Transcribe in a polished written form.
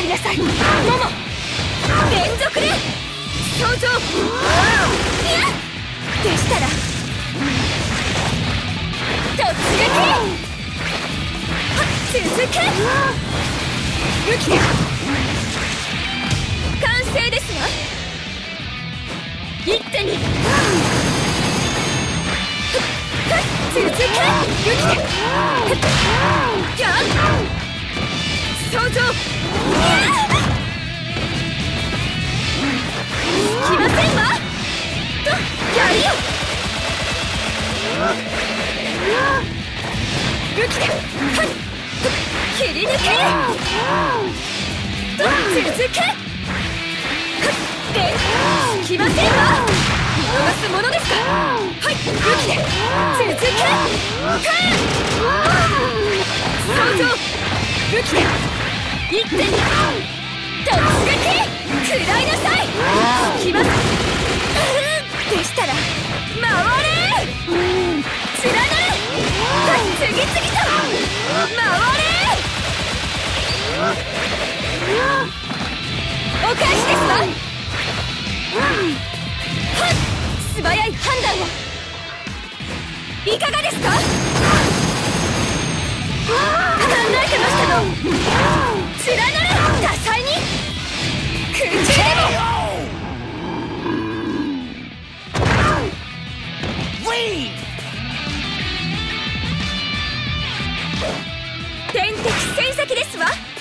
りなさい。モモ連続で表情。いやでしたら突撃。続け武器で完成ですわ。一手に続け武器でやっ想像。来ませんわとやるよ。武器で切り抜けと続けで来ませんわ。見逃すものですか。はい武器で続け想像武器で一手に突撃食らいなさい。来ますでしたら回れ連なれ次々と回れ。お返しですわ。素早い判断をいかがですか。考えてましたの。連なれ多彩に空中でも天敵戦先ですわ。